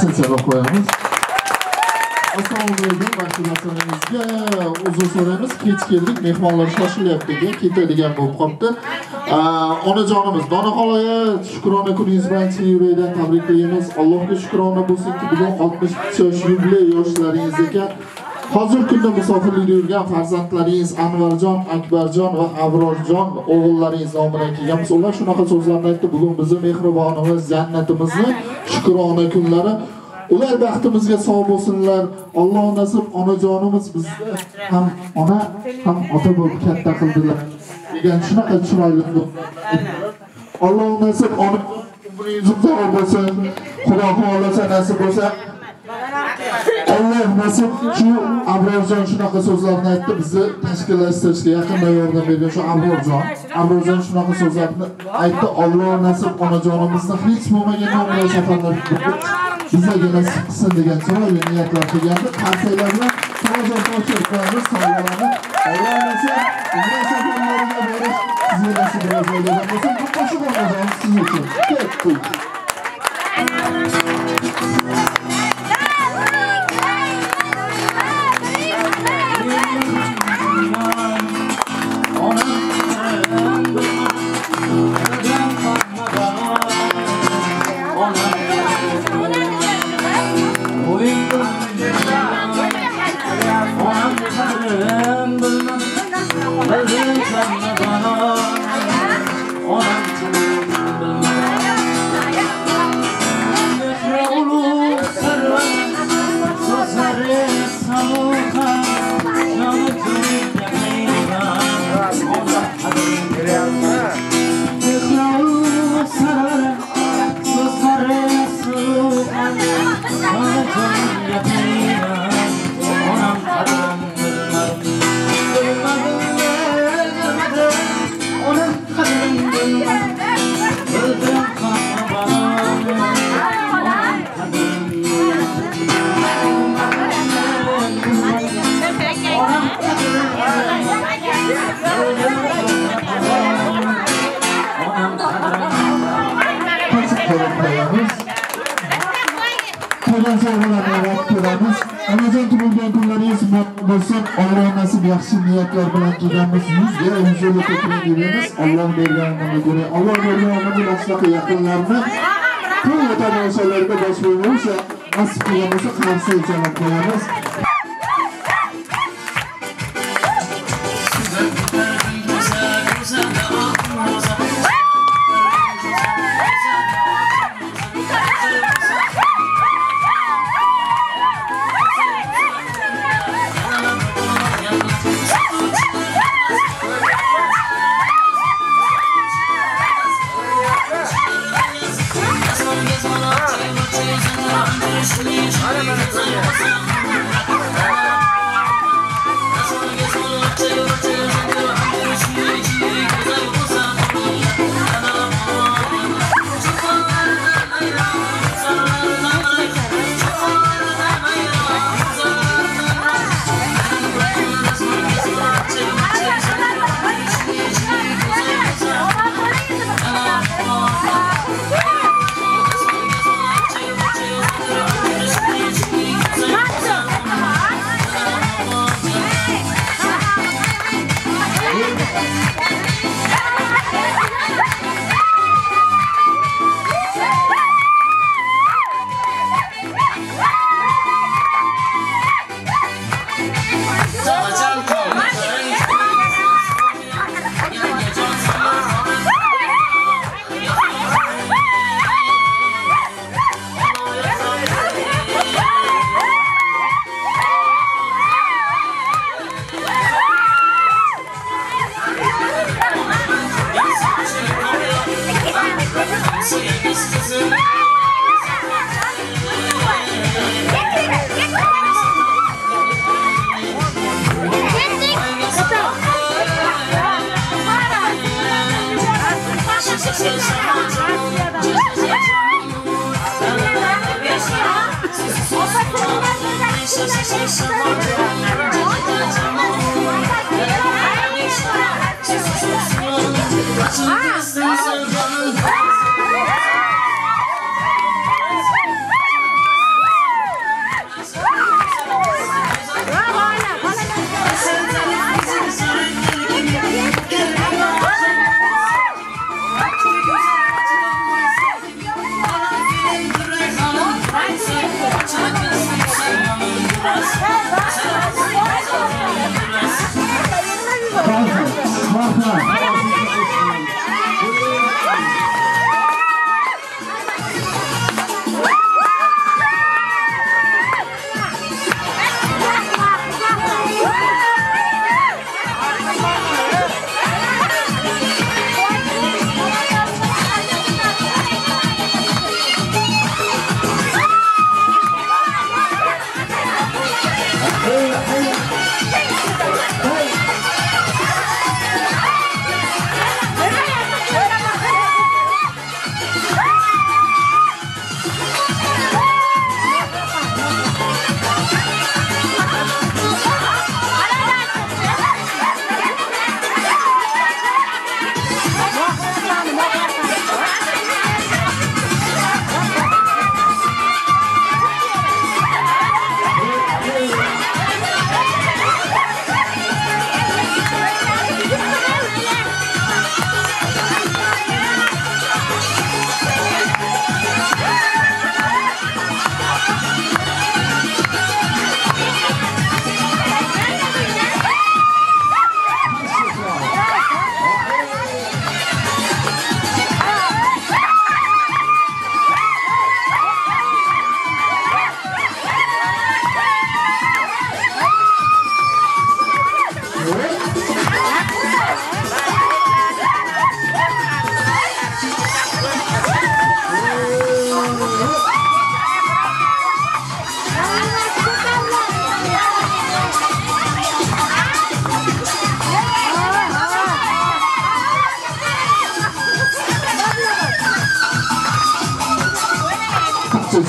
Asıl koyamiz. Assalomu alaykum barchalaringizga uzr so'raymiz. Kech keldik, mehmonlar shoshilyapti, ketadigan bo'lib qolibdi. Onajonimiz Donaxonga shukrona kuningiz bilan chin yurakdan tabriklaymiz. Allohga shukrona bo'lsinki, bugun 60 yosh yubiley yoshlaringiz ekan. Hozir kunda musofirlikda yurgan farzandlaringiz Anvarjon, Akbarjon va Abrorjon o'g'illaringiz nomidan kelganmiz. Ular shunaqa so'zlarni aytdi. Bugun bizning mehribonimiz, jannatimizni shukrona kunlari. Ular baxtimizga sog' bo'lsinlar. Alloh nasib onajonimiz bizni ham ona ham ota bo'lib katta qildilar. Degan shunaqa chiroyli bo'ldi. Alloh nasib ona umringiz uzoq bo'lsin. Xudo xohlasa nasib bo'lsa Allah nasib shu Abrorjon shunaqa so'zlarni aytdi, bizni tashkillashtirishga yaqinda yordam bergan shu Abrorjon shunaqa so'zlarni aytdi. Alloh nasib onajonimizni hech bo'lmaganda umra safarlar bizga nasib qilsin degan chiroyli niyatlar qilgandi. Qarsaylar bilan to'g'ri topshiriq qilamiz sog'larni. Alloh nasib umra safarlariga borish sizga nasib bo'lsin. Bu qo'shiq onajon siz uchun. Ketdik. Onajon tug'ilgan kunlaringiz mutlu bo'lsin. Alloh nasib yaxshi niyatlar bilan kelganmiz. 100 ga 100 yil ko'paytiramiz. Alloh berganini ko'ring. Alloh berganini boshqa yaqinlarni to'y tomoshalarga boshlaymiz. Nasib qilgan bo'lsa qarshi jalb qo'yamiz.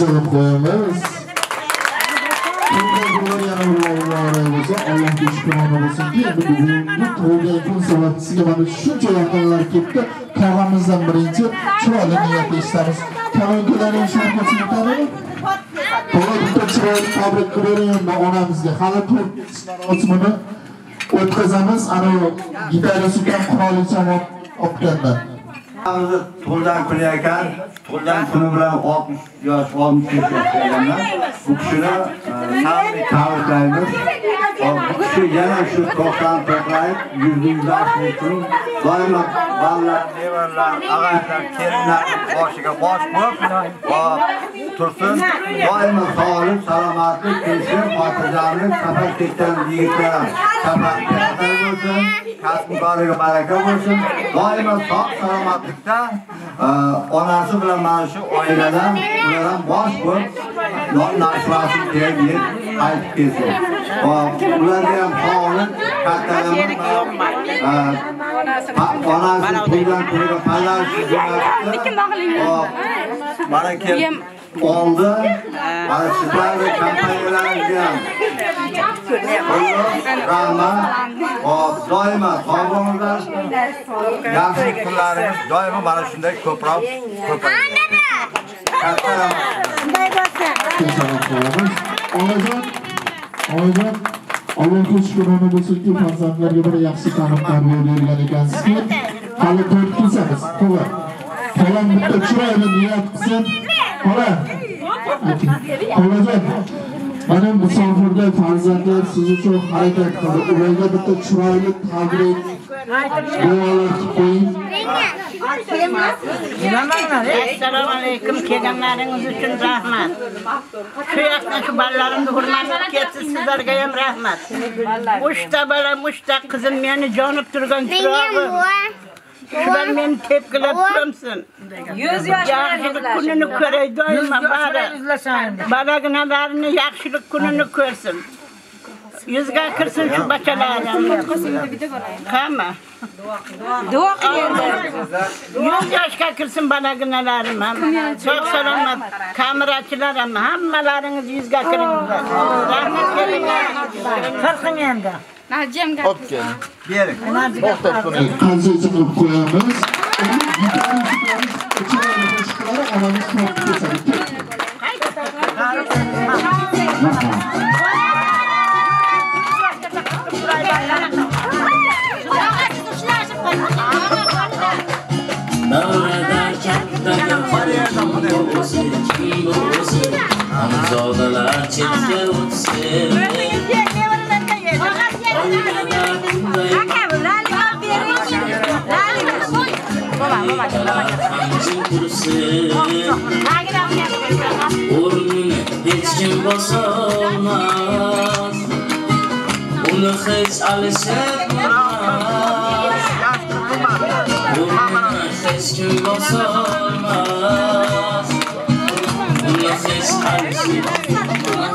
qilib qo'yamiz. Allohga shukrona bo'lsinki, bugungi tug'ilgan kun sababchisiga mana shuncha yaqinlar ketdi. Tog'amizdan birinchi chiroyli niyat eshitamiz. Tavakkallarning sharqasini tanib, bitta chiroyli tabrik qilaveraymi onamizga. Hali to'rt marosimini o'tkazamiz. Ana gitarasi bilan qurolicha opgandan. Tug'ilgan kuni ekan, tug'ilgan kuni bilan 60 yosh, 60 yoshdaman. Bu kishini samimiy tabriklaymiz. Bu kishi yana shu to'xtam to'playib, yuzingizdan uchun doimo bolalar, nevarlar, og'aylar, kelinlar boshiga bosh qo'yib tursin. Doimo sog'lik, salomatlik, tinchlik, xotirjamlik, safar ketgan yigitlar safar bo'lsin, kasb-koriga baraka bo'lsin. Doimo sog' salomatlikda onasi bilan mana shu oiladan ulardan bosh qo'yib non-narxlasini kelib qaytib kelsin. Ularga ham sog'lik, kattalarimiz onasi tug'ilgan kuniga paylash mana kelib oldi. Mana sizlarga kompaniyalarga rahmat. Doimo sog' bo'linglar. Yaxshi kunlaringiz doimo mana shunday ko'proq Onajon, Allohga shukrona bo'lsinki, farzandlarga bir yaxshi ta'lim-tarbiya bergan ekansizki, hali 4 kunsiz. To'g'ri. Xolam bitta chiroyli niyat qilsin. Onajon, mana musofirda farzandlar siz uchun harakat qilib, ularga bitta chiroyli tabrik duolar qo'ying. Assalomu alaykum, kelganlaringiz uchun rahmat. Shu yoqdan shu bolalarni hurmat etasiz, sizlarga ham rahmat. Mushta bola, mushta qizim meni jonib turgan chirog'im. Shular meni tepkilab turamsin. 100 yoshlik kunini ko'ray doimo bari. Balaginalarni yaxshilik kunini ko'rsin. Yuzga kirsin shu bachalarim. Hamma. Duo qiling. 100 yoshga kirsin balaginalarim ham. Sog' salomat kamerachilar ham hammalaringiz 100ga kiringlar. Rahmat kelinglar. Qirqing endi. Najimga. Okey. bering. Qancha qilib qo'yamiz. Onamiz tortib kesadi. Davrada kattaga bo'lsin, hamzodalar chetga o'tsin. O'rnini hech kim bosolmas, uni hech alishtirmas. O'rnini hech kim bosolmas, uni hech alishtirmas.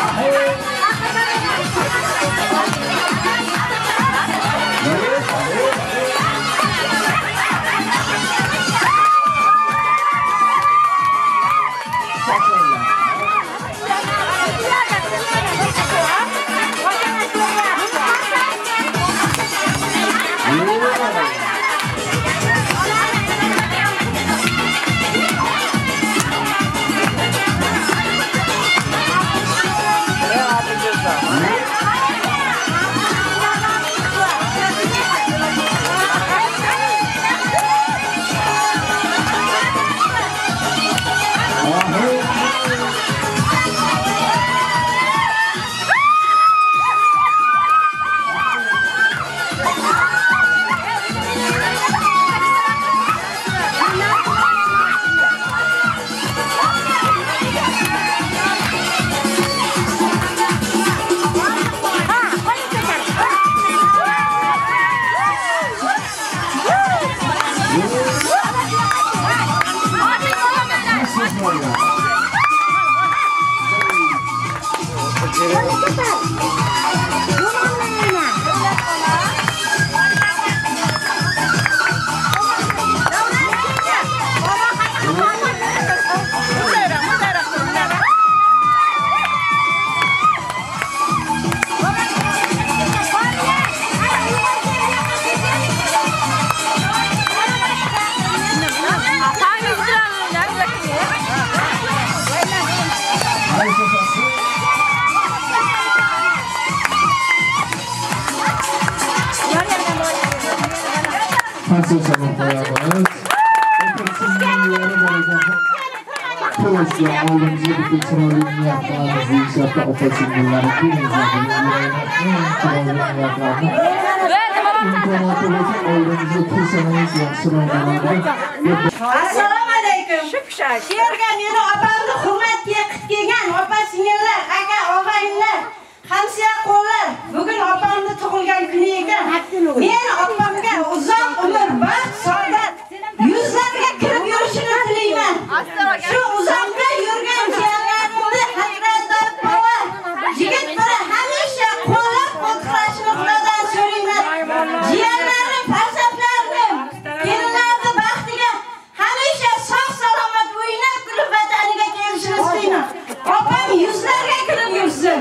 Assalomu alaykum. Sherga meni opamni hurmatga kelgan opa-singillar, aka-og'aynilar, hamsiya qo'llar. Bugun opamni tug'ilgan kuni ekan. Men opamga uzoq umr, baxt, saodat, yuzlarga kirib yurishini tilayman. Shu uzoqda yurgan jiyanlarimni hasrat bova, yigit biri hamisha qo'llab-quvvatlashini Xudodan so'rayman. Jiyanlarim, farzandlarim, kelinlarni baxtiga hamisha sog'-salomat o'ynab kulib vataniga kelishini istayman. Opam yuzlarga kirib yursin.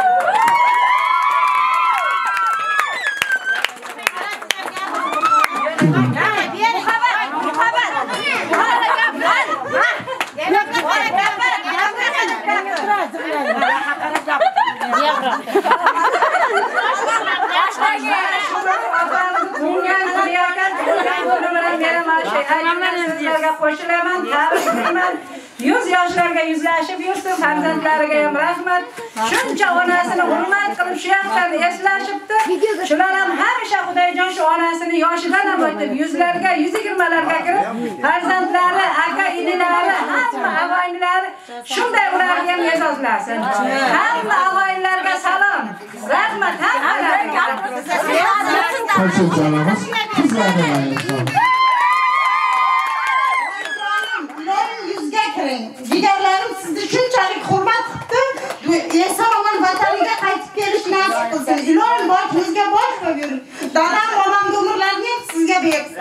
Qo'shilaman, tabriklayman. 100 yoshlarga yuzlashib yursin, farzandlariga ham rahmat. Shuncha onasini hurmat qilib shu yoqdan eslashibdi. Shular ham hamisha Xudoyjon shu onasini yoshidan ham o'tib, yuzlarga, 120larga kirib, farzandlari, aka-inilari, hamma og'aynilari shunday ularga ham e'zozlasin. Hamma og'aynlarga salom. Rahmat hammalarga. Jigarlarim sizni shunchalik hurmat qildi. Eson-omon vataniga qaytib kelish nasib qilsin. Iloyim bosh bizga bosh qo'yib yuring. Dadam, momam umrlarini ham sizga bersin.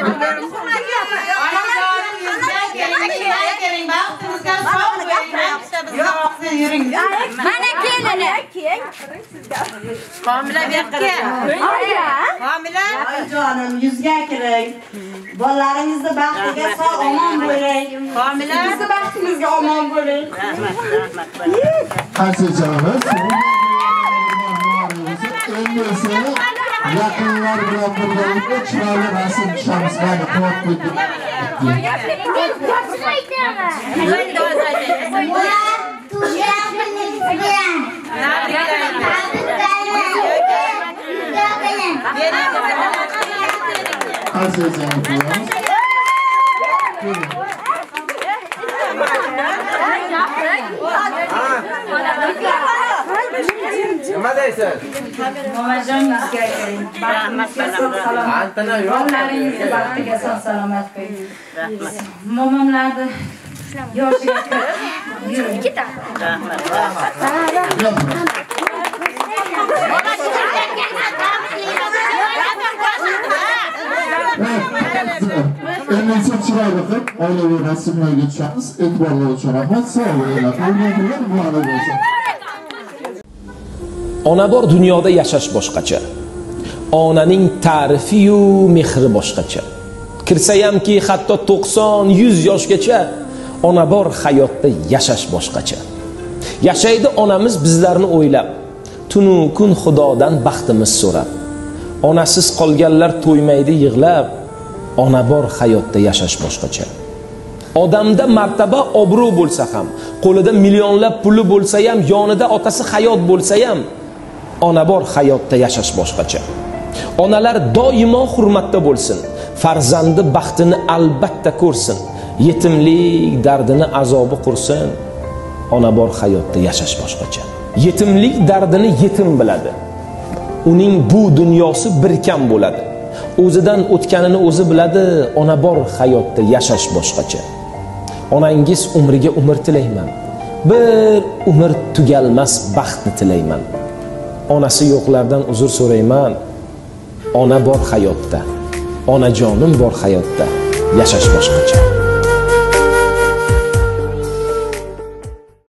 Ana yuring. Mana kelinglar. Komila bekka. Komila. Jonim, yuzga kiring. Bolalaringizni baxtiga sog' omon bo'ling. Komila. Bizni baxtimizga omon bo'ling. Qanchachamiz? Endi esa yaqinlar bilan birgalikda chiroyli rasm tushamiz. Mana qo'yib qo'ydik. Nima deysiz? Momajoningizga kiring. Baxtimizga salomat. Antana yo'q. Bolalaringizni baxtiga salomat qo'ying. Momamlarni yoshiga yuring. Endi esa chiroyli qilib oilaviy rasmlarga tushamiz. E'tiborlar uchun rahmat. Sog' bo'linglar. Muborak bo'lsin. Ona bor dunyoda yashash boshqacha. Onaning ta'rifi-yu mehri boshqacha. Kirsayamki hatto 90-100 yoshgacha ona bor hayotda yashash boshqacha. Yashaydi onamiz bizlarni o'ylab, tunu kun Xudodan baxtimiz so'rab. Onasiz qolganlar to'ymaydi yig'lab, ona bor hayotda yashash boshqacha. Odamda martaba, obro' bo'lsa ham, qo'lida millionlab puli bo'lsa ham, yonida otasi hayot bo'lsa ham, ona bor hayotda yashash boshqacha. Onalar doimo hurmatda bo'lsin, farzandi baxtini albatta ko'rsin, yetimlik dardini azobi qursin. Ona bor hayotda yashash boshqacha. Yetimlik dardini yetim biladi. Uning bu dunyosi bir kam bo'ladi. O'zidan o'tganini o'zi biladi. Ona bor hayotda yashash boshqacha. Onangiz umriga umr tilayman. Bir umr tugalmas baxtni tilayman. Onasi yo'qlardan uzr so'rayman. Ona bor hayotda, onajonim bor hayotda yashash boshqacha.